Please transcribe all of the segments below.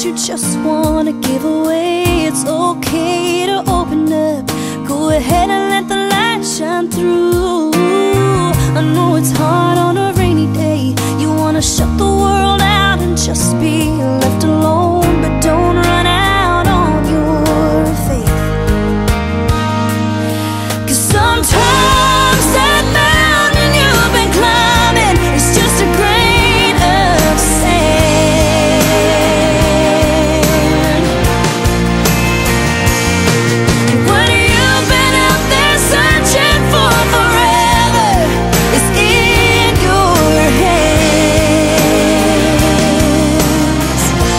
you just wanna give away. It's okay to open up. Go ahead and let the light shine through. I know it's hard on a rainy day. You wanna shut the world out and just be left alone, but don't run out on your faith. 'Cause sometimes that mountain you've been climbing is just a grain of sand. What you've been out there searching for forever is in your hands.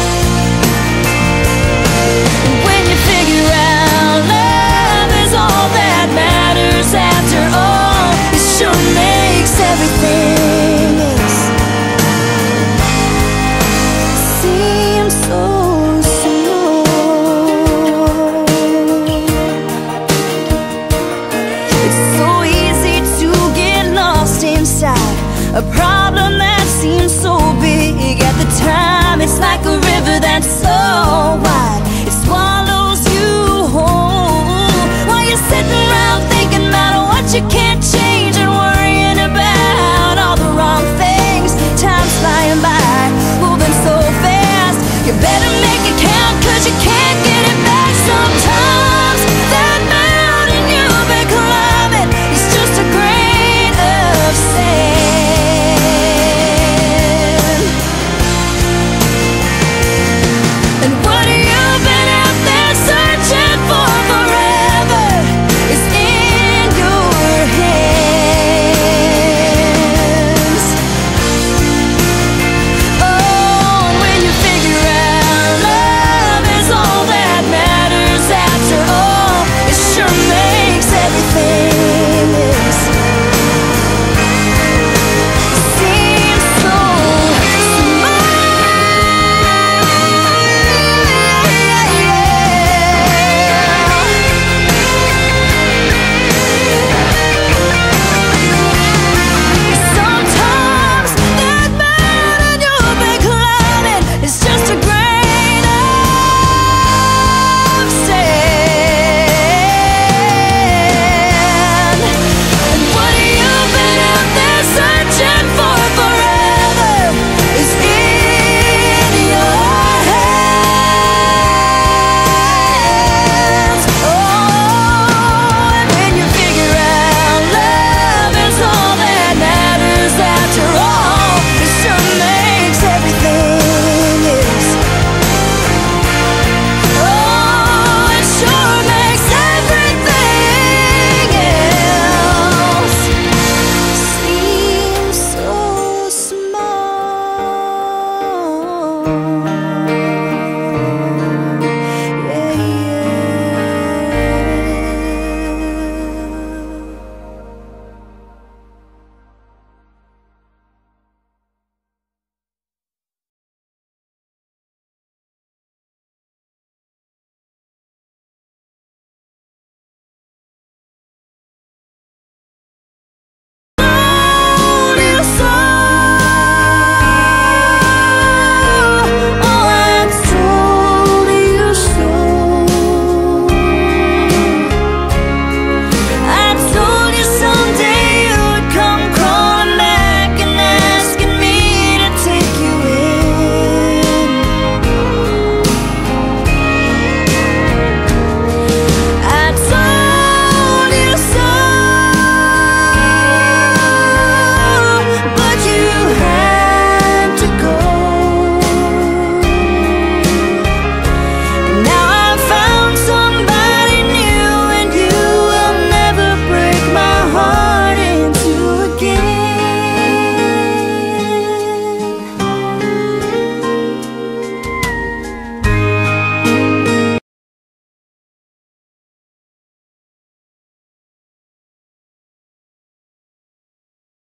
When you figure out love is all that matters after all, it sure makes everything else seem so small. It's so easy to get lost inside a problem that seems so big at the time. It's like a river that's so